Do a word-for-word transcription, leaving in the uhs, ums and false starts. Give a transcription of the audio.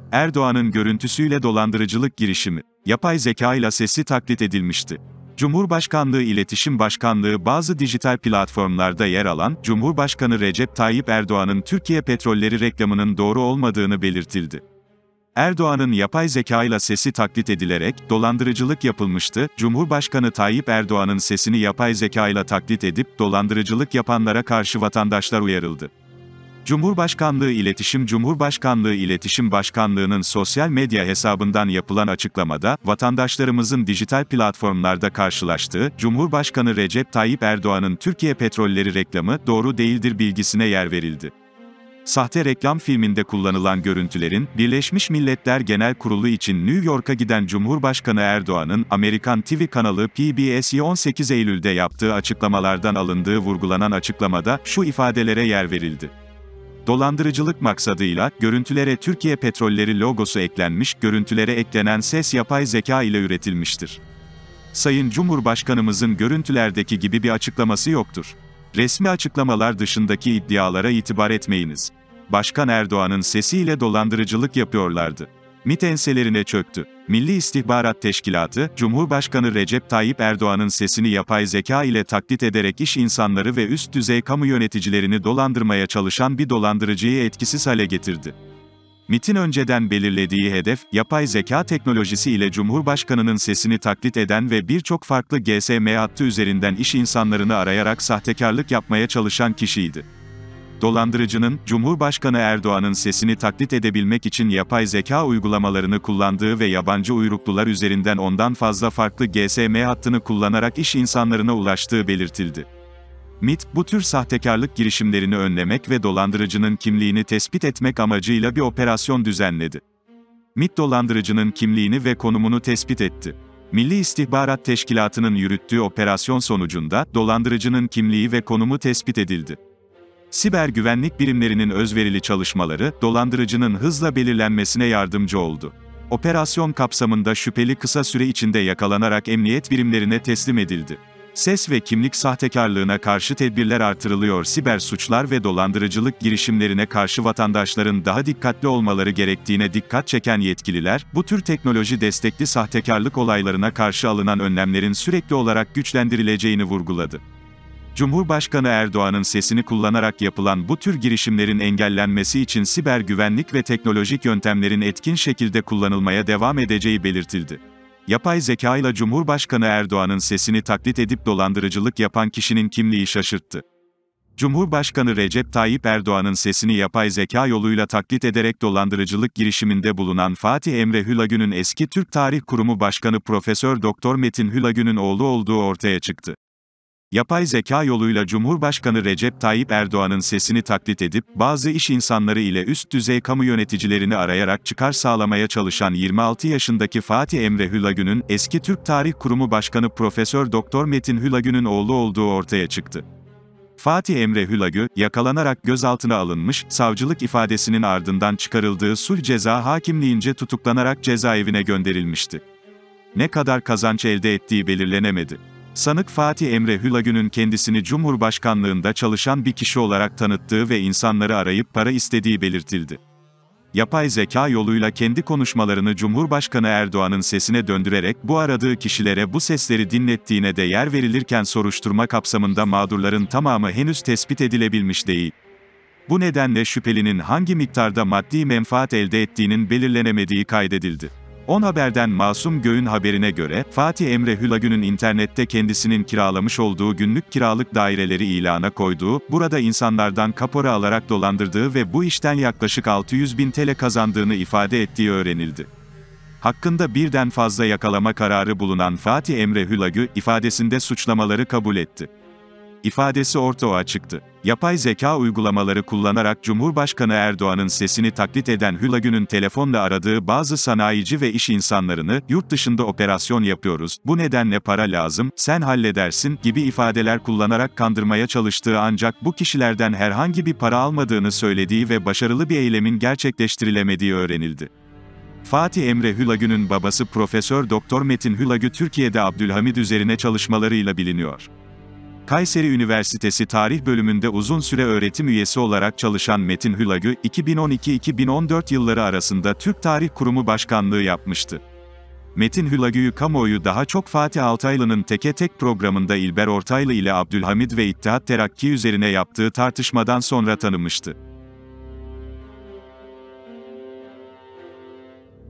Erdoğan'ın görüntüsüyle dolandırıcılık girişimi, yapay zeka ile sesi taklit edilmişti. Cumhurbaşkanlığı İletişim Başkanlığı bazı dijital platformlarda yer alan, Cumhurbaşkanı Recep Tayyip Erdoğan'ın Türkiye Petrolleri reklamının doğru olmadığını belirtildi. Erdoğan'ın yapay zeka ile sesi taklit edilerek dolandırıcılık yapılmıştı. Cumhurbaşkanı Tayyip Erdoğan'ın sesini yapay zeka ile taklit edip dolandırıcılık yapanlara karşı vatandaşlar uyarıldı. Cumhurbaşkanlığı İletişim Cumhurbaşkanlığı İletişim Başkanlığı'nın sosyal medya hesabından yapılan açıklamada, vatandaşlarımızın dijital platformlarda karşılaştığı, Cumhurbaşkanı Recep Tayyip Erdoğan'ın Türkiye Petrolleri reklamı doğru değildir bilgisine yer verildi. Sahte reklam filminde kullanılan görüntülerin, Birleşmiş Milletler Genel Kurulu için New York'a giden Cumhurbaşkanı Erdoğan'ın, Amerikan T V kanalı P B S'ye on sekiz Eylül'de yaptığı açıklamalardan alındığı vurgulanan açıklamada, şu ifadelere yer verildi. Dolandırıcılık maksadıyla, görüntülere Türkiye Petrolleri logosu eklenmiş, görüntülere eklenen ses yapay zeka ile üretilmiştir. Sayın Cumhurbaşkanımızın görüntülerdeki gibi bir açıklaması yoktur. Resmi açıklamalar dışındaki iddialara itibar etmeyiniz. Başkan Erdoğan'ın sesiyle dolandırıcılık yapıyorlardı. MİT enselerine çöktü. Milli İstihbarat Teşkilatı, Cumhurbaşkanı Recep Tayyip Erdoğan'ın sesini yapay zeka ile taklit ederek iş insanları ve üst düzey kamu yöneticilerini dolandırmaya çalışan bir dolandırıcıyı etkisiz hale getirdi. MİT'in önceden belirlediği hedef, yapay zeka teknolojisi ile Cumhurbaşkanının sesini taklit eden ve birçok farklı G S M hattı üzerinden iş insanlarını arayarak sahtekarlık yapmaya çalışan kişiydi. Dolandırıcının, Cumhurbaşkanı Erdoğan'ın sesini taklit edebilmek için yapay zeka uygulamalarını kullandığı ve yabancı uyruklular üzerinden ondan fazla farklı G S M hattını kullanarak iş insanlarına ulaştığı belirtildi. MİT, bu tür sahtekarlık girişimlerini önlemek ve dolandırıcının kimliğini tespit etmek amacıyla bir operasyon düzenledi. MİT dolandırıcının kimliğini ve konumunu tespit etti. Milli İstihbarat Teşkilatı'nın yürüttüğü operasyon sonucunda, dolandırıcının kimliği ve konumu tespit edildi. Siber güvenlik birimlerinin özverili çalışmaları, dolandırıcının hızla belirlenmesine yardımcı oldu. Operasyon kapsamında şüpheli kısa süre içinde yakalanarak emniyet birimlerine teslim edildi. Ses ve kimlik sahtekarlığına karşı tedbirler artırılıyor. Siber suçlar ve dolandırıcılık girişimlerine karşı vatandaşların daha dikkatli olmaları gerektiğine dikkat çeken yetkililer, bu tür teknoloji destekli sahtekarlık olaylarına karşı alınan önlemlerin sürekli olarak güçlendirileceğini vurguladı. Cumhurbaşkanı Erdoğan'ın sesini kullanarak yapılan bu tür girişimlerin engellenmesi için siber güvenlik ve teknolojik yöntemlerin etkin şekilde kullanılmaya devam edeceği belirtildi. Yapay zeka ile Cumhurbaşkanı Erdoğan'ın sesini taklit edip dolandırıcılık yapan kişinin kimliği şaşırttı. Cumhurbaşkanı Recep Tayyip Erdoğan'ın sesini yapay zeka yoluyla taklit ederek dolandırıcılık girişiminde bulunan Fatih Emre Hülagü'nün eski Türk Tarih Kurumu Başkanı Profesör Doktor Metin Hülagü'nün oğlu olduğu ortaya çıktı. Yapay zeka yoluyla Cumhurbaşkanı Recep Tayyip Erdoğan'ın sesini taklit edip, bazı iş insanları ile üst düzey kamu yöneticilerini arayarak çıkar sağlamaya çalışan yirmi altı yaşındaki Fatih Emre Hülagü'nün, eski Türk Tarih Kurumu Başkanı Profesör Doktor Metin Hülagü'nün oğlu olduğu ortaya çıktı. Fatih Emre Hülagü, yakalanarak gözaltına alınmış, savcılık ifadesinin ardından çıkarıldığı sulh ceza hakimliğince tutuklanarak cezaevine gönderilmişti. Ne kadar kazanç elde ettiği belirlenemedi. Sanık Fatih Emre Hülagü'nün kendisini Cumhurbaşkanlığında çalışan bir kişi olarak tanıttığı ve insanları arayıp para istediği belirtildi. Yapay zeka yoluyla kendi konuşmalarını Cumhurbaşkanı Erdoğan'ın sesine döndürerek bu aradığı kişilere bu sesleri dinlettiğine de yer verilirken soruşturma kapsamında mağdurların tamamı henüz tespit edilebilmiş değil. Bu nedenle şüphelinin hangi miktarda maddi menfaat elde ettiğinin belirlenemediği kaydedildi. On Haber'den Masum Göğün haberine göre, Fatih Emre Hülagü'nün internette kendisinin kiralamış olduğu günlük kiralık daireleri ilana koyduğu, burada insanlardan kapora alarak dolandırdığı ve bu işten yaklaşık altı yüz bin T L kazandığını ifade ettiği öğrenildi. Hakkında birden fazla yakalama kararı bulunan Fatih Emre Hülagü, ifadesinde suçlamaları kabul etti. İfadesi ortaya çıktı. Yapay zeka uygulamaları kullanarak Cumhurbaşkanı Erdoğan'ın sesini taklit eden Hülagü'nün telefonla aradığı bazı sanayici ve iş insanlarını, yurt dışında operasyon yapıyoruz, bu nedenle para lazım, sen halledersin, gibi ifadeler kullanarak kandırmaya çalıştığı ancak bu kişilerden herhangi bir para almadığını söylediği ve başarılı bir eylemin gerçekleştirilemediği öğrenildi. Fatih Emre Hülagü'nün babası Profesör Doktor Metin Hülagü Türkiye'de Abdülhamid üzerine çalışmalarıyla biliniyor. Kayseri Üniversitesi Tarih Bölümünde uzun süre öğretim üyesi olarak çalışan Metin Hülagü, iki bin on iki iki bin on dört yılları arasında Türk Tarih Kurumu Başkanlığı yapmıştı. Metin Hülagü'yü kamuoyu daha çok Fatih Altaylı'nın Teke Tek programında İlber Ortaylı ile Abdülhamid ve İttihat Terakki üzerine yaptığı tartışmadan sonra tanımıştı.